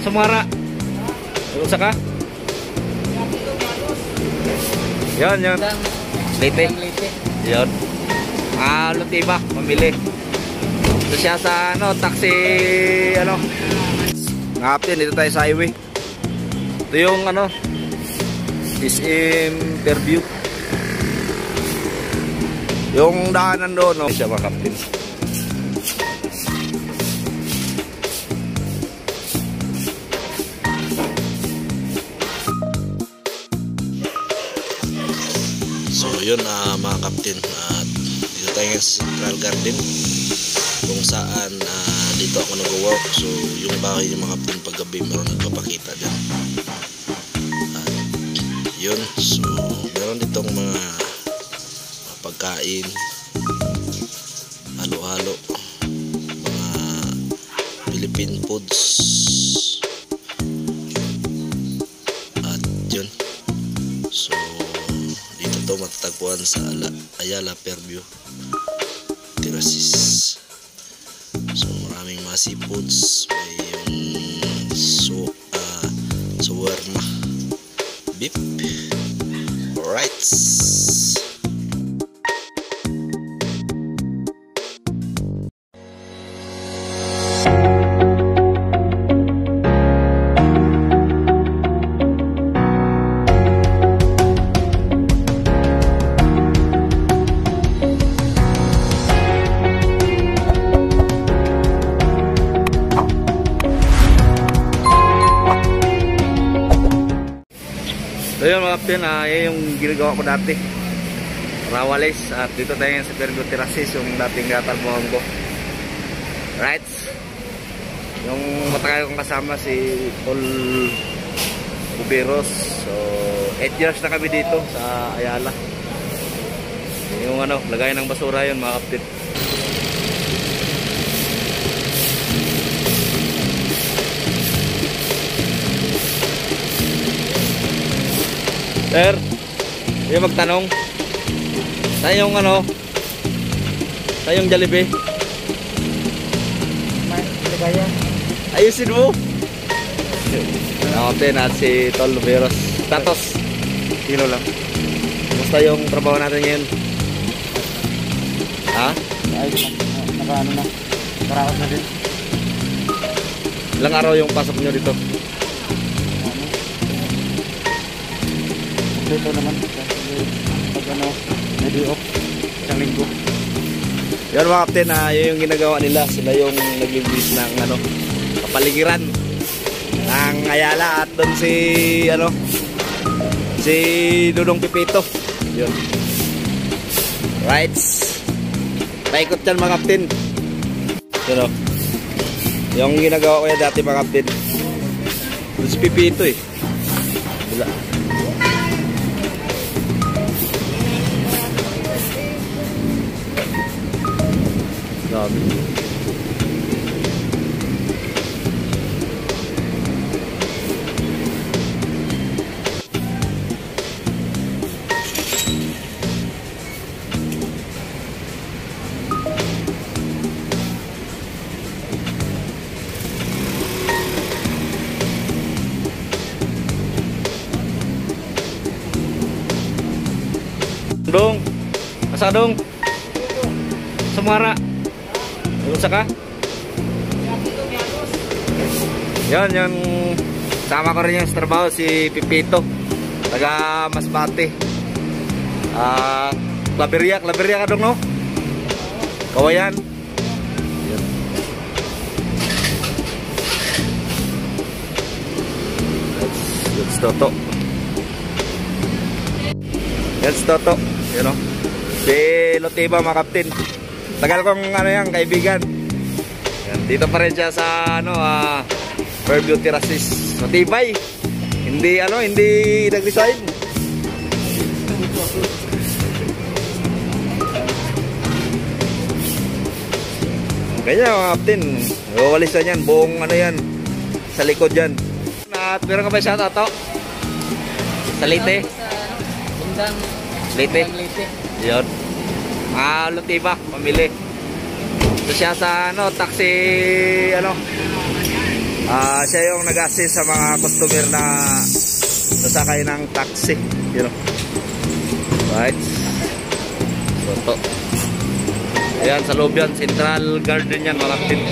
Sumara. Usa ka? Yan, yan. Leyte. Yan. Lutiba, pamili. Ito siya sa ano, taxi ano. Ngapin, dito tayo sa highway. Ito yung ano, interview. Yung daanan doon, no? Siya mga kaptin. So yun mga kaptin, dito tayo ngayon sa Central Garden kung saan dito ako nag-work. So yung bahay yung mga kaptin paggabi meron nagpapakita dyan. Yun, so meron ditong mga pagkain, halo-halo, mga Philippine foods. At yun, so dito to matatagpuan sa Ayala Fairview Terraces. So maraming mga seafoods, may yung shawarma, beef, rights. So yun mga kaptin, yan yung ginagawa ko dati, Rawales. At dito tayo sa Fairview Terraces, yung dating katalbuhan ko. Right, yung matagal kong kasama si Paul Buberos. So 8 years na kami dito sa Ayala. Yung ano, lagayan ng basura yun mga kaptin. Sir, yung magtanong, saan yung ano, saan yung Jollibee? Ayusin mo. Nakapin at si Tol Luberos. Tatos, kilo lang. Kumusta yung trabaho natin ngayon? Ha? Ayos na, naka-ano na, karakas na din. Ilang araw yung pasok nyo dito? Dito naman kasi pag ano, may off isang linggo. Yan mga kapten, yun yung ginagawa nila. Sila yung naglilinis ng ano, kapaligiran ng Ayala. At doon si ano, si Dudong Pipito. Yun. Right, paikot yan mga kapten. Yun o, yung ginagawa ko yan dati mga kapten. Doon si Pipito eh. Wala. Dami. Dong, asa dong? Sumara. Usa ka? Yan, yung sama ko rin yung trabaho si Pipito, taga Masbate. Klaberya ka dong, no? Kawayan. Yan. That's Toto. That's Toto, you know. Si Lutiba mga kaptin. Tagal kong ano yan, kaibigan. Yan, dito pa rin siya sa ano, Fairview Terraces. Matibay. Hindi ano, hindi nag-resign. Ganyan mga kaptin. Wawalisan yan, buong ano yan, sa likod yan. At meron ka ba siya tato? Sa Leyte? Leyte? Yun. Lutiba, pamili. Ito siya sa ano, taxi ano, Siya yung nag-assist sa mga customer na sasakay ng taxi, you know. Right. So to. Ayan, sa loob yan, Central Garden yan, mga kapatid.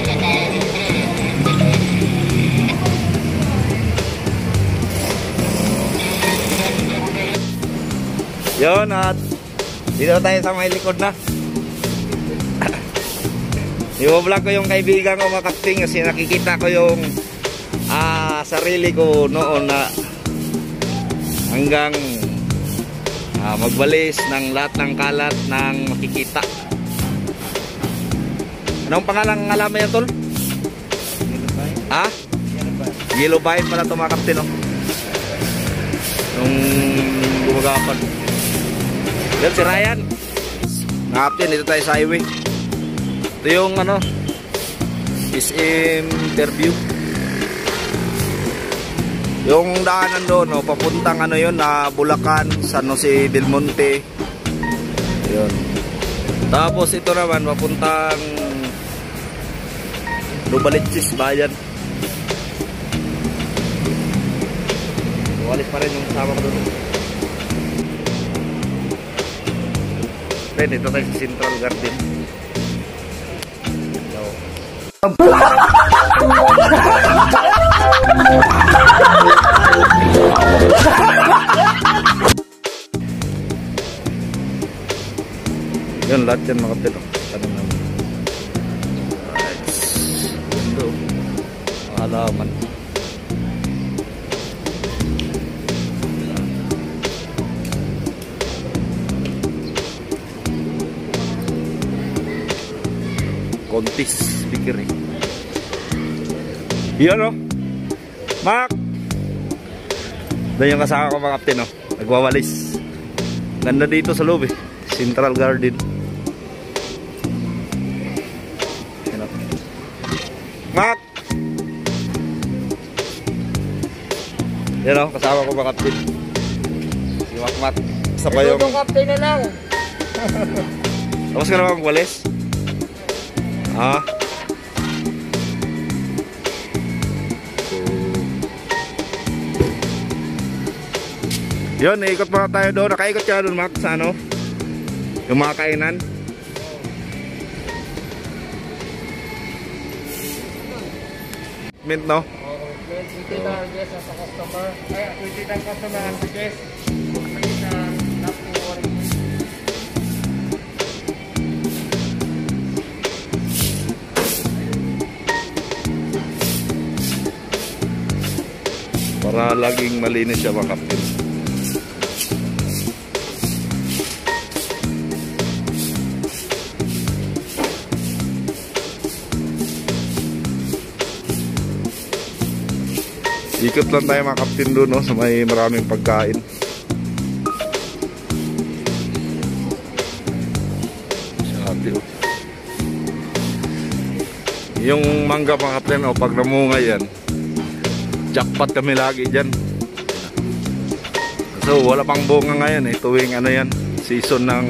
Yun, at dito tayo sa may likod na. I-vlog ko yung kaibigan ko, mga kapatid, kasi nakikita ko yung sarili ko noon na hanggang magwalis ng lahat ng kalat ng makikita. Anong pangalang alam yan, tol? Yellow Vine pala ito, mga kapatid, no? Nung gumagapan. Yan si Ryan. Mga kapatid, dito tayo sa highway. Ito yung SM Interview. Yung daanan doon, no, papuntang yun, Bulacan, San Jose del Monte. Yun. Tapos ito naman, papuntang Lubaliches, Bayan. Walis pa rin yung kasama ko doon. Then, ito tayo sa Central Garden. Yun, lahat yan, mga kapatid. Tanong naman. Alright. Ito. Halaman. Kontis speaker eh. Yun, oh. Mark! Doon yung kasama ko, mga kapatid, oh. Nagwawalis. Ganda dito sa loob eh. Central Garden. Yan, oh. Mark! Yan, oh. Kasama ko, mga kapatid. Si Makmak. Isa pa yung... Itong kapatid na lang. Tapos ka naman magwalis? Yun, ikot muna tayo doon. Nakaikot ka doon, Max, sa yung mga kainan. Mint, no? 20 na guys sa customer. Ay, 20 na customer ang guys. Para laging malinis siya, mga kapatid. Ikot lang tayo, mga kapatid, doon, no, sa may maraming pagkain. Yung mangga, mga kapatid, no, pag namunga yan, jackpot kami lagi dyan. So wala pang bunga ngayon eh. Tuwing yan, season ng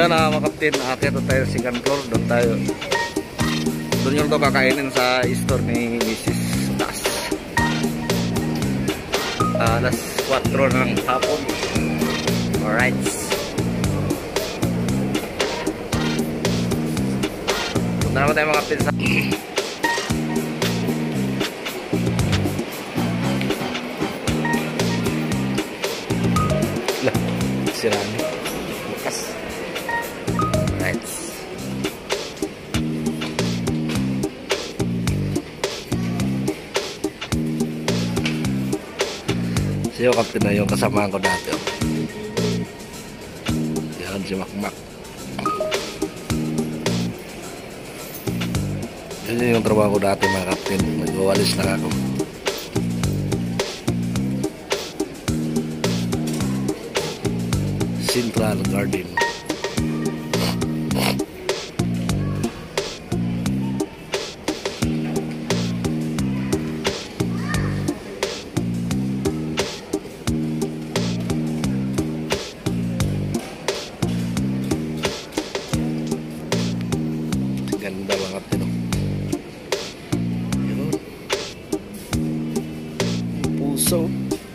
Yun mga kapten, akit na tayo second floor. Doon tayo. Doon yung to kakainin sa store ni Mrs. Das. Alas 4 ng hapon. Alright. Punta naman tayo mga kapten sa... Siraan. Bukas. Alright. Siya yung kapten na yung kasamaan ko dati. Yan si Makmak. Yan yung trabaho ko dati mga kapten. Nag-walis na ako. Central Garden. Ganda banget itu. Yun. Puso.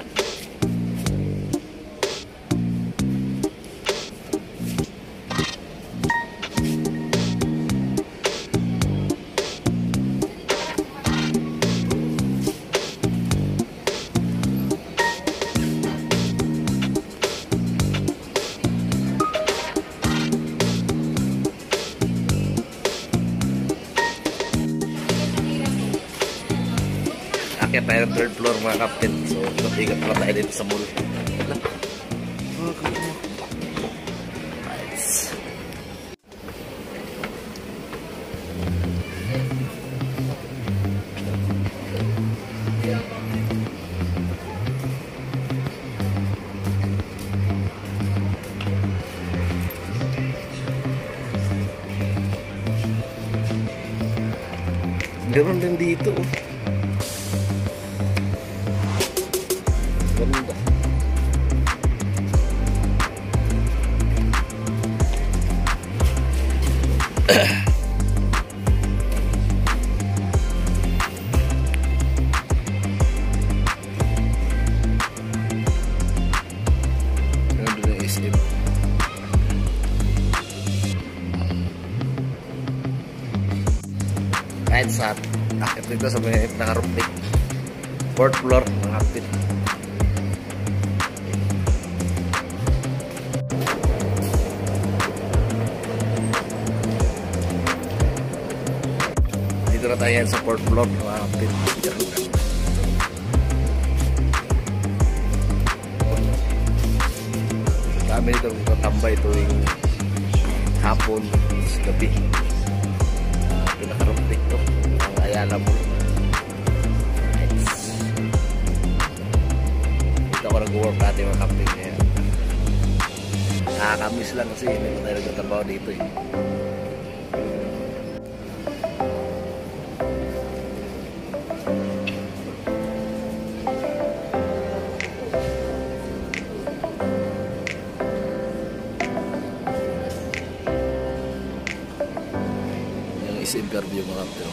Kaya tayo third floor mga kapten. So, natigat na tayo dito sa mall. Nice. Meron din dito. Ganda. Ganda ng SM. Kahit sa akit dito sa may nakarupik. Fourth floor mga kapit. Dito na tayo sa fourth floor mga kapit. Kami dito tatambay tuwing hapon sa gabi. Pinakarumpik to ang Ayala mo. Dito ako nag-work natin mga kapit niya. Nakakamiss lang kasi hindi mo tayo nagtatrabaho dito eh. Yung interview mga kapit.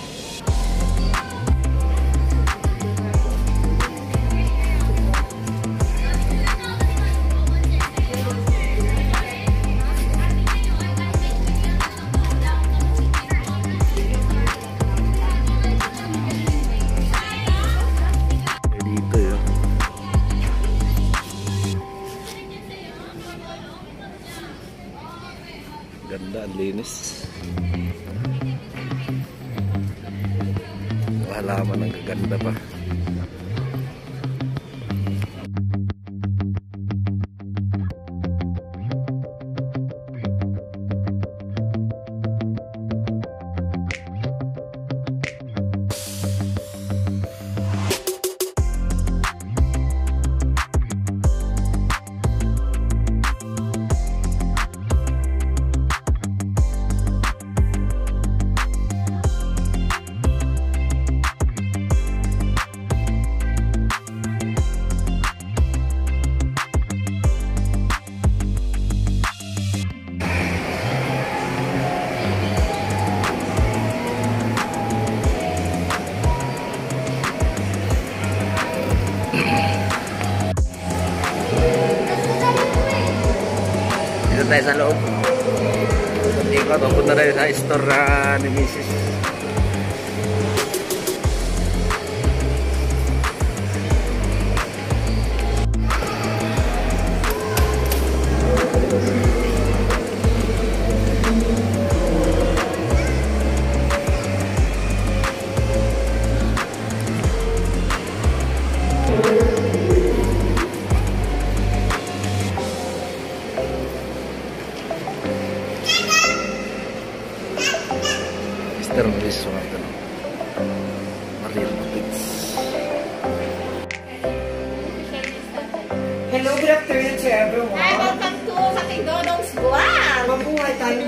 Ganda, ang linis. Halaman ang kaganda pa. tayo sa loob. Ikot, punta tayo sa store ni Mrs. Mr. Maris Sumartano. Maril Matids. Hello, good afternoon to everyone. Hi, welcome to Kating Dodong's Vlog. Mabuhay tayo.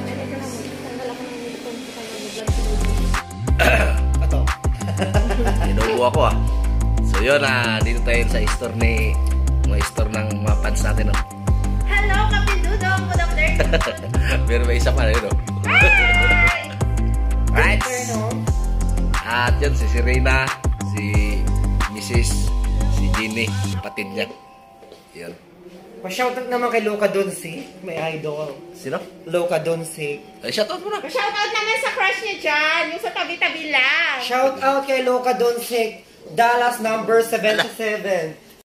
Ito. Inuubo ako ah. So yun dito tayo sa store ni mga store ng mga fans natin oh. Hello, Kating Dodong. Good afternoon. Pero may isa pa yun oh. Right. At yun si Serena, si Mrs. si Ginny, kapatid niya. Yun. Pa-shoutout naman kay Luca Donsik. May idol. Sino? Luca Donsik. Ay, shoutout mo na. Shoutout naman sa crush niya dyan. Yung sa tabi-tabi lang. Shoutout kay Luca Donsik. Dallas number 77.